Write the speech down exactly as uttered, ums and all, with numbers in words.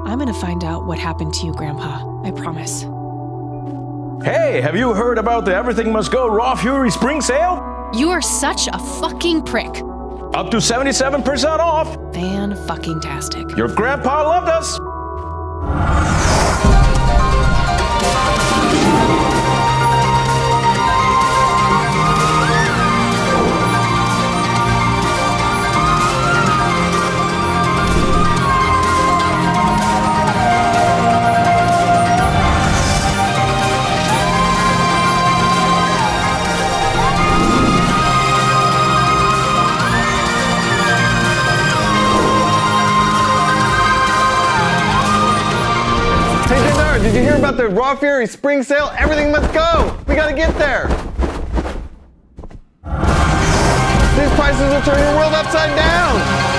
I'm gonna find out what happened to you, Grandpa. I promise. Hey, have you heard about the Everything Must Go Raw Fury Spring Sale? You are such a fucking prick. Up to seventy-seven percent off. Fan-fucking-tastic. Your grandpa loved us. Did you hear about the Raw Fury Spring Sale? Everything must go! We gotta get there! These prices will turn your world upside down!